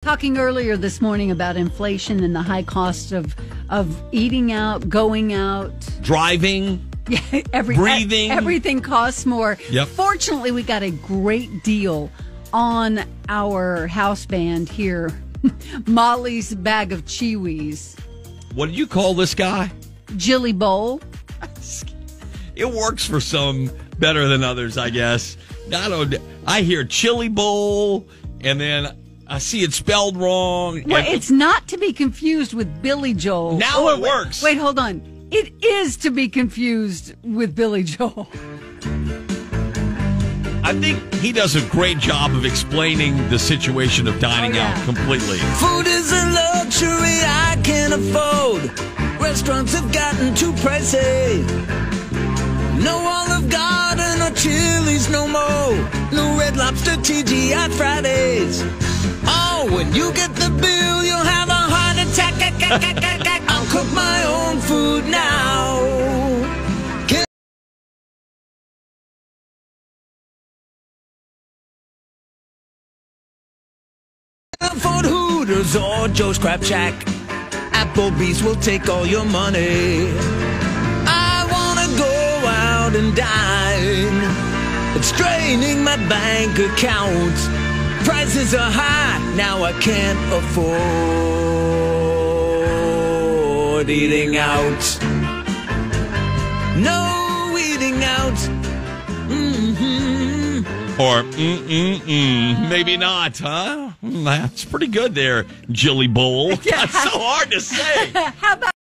Talking earlier this morning about inflation and the high cost of eating out, going out, driving, breathing. Everything costs more. Yep. Fortunately, we got a great deal on our house band here, Molly's Bag of Chewies. What do you call this guy? Jilly Bowl. It works for some better than others, I guess. I hear chili bowl, and then I see it spelled wrong. Well, it's not to be confused with Billy Joel. Now it works. Wait, hold on. It is to be confused with Billy Joel. I think he does a great job of explaining the situation of dining out completely. Food is a luxury I can't afford. Restaurants have gotten too pricey. No Olive Garden or Chili's no more. No Red Lobster TGI Fridays. Oh, when you get the bill, you'll have a heart attack. I'll cook my own food now. Ford Hooters or Joe's Crab Shack. Applebee's will take all your money. I wanna go out and dine. It's draining my bank account. Prices are high, now I can't afford eating out. No eating out. Or, maybe not, huh? That's pretty good there, Jilly Bowl. That's so hard to say. How about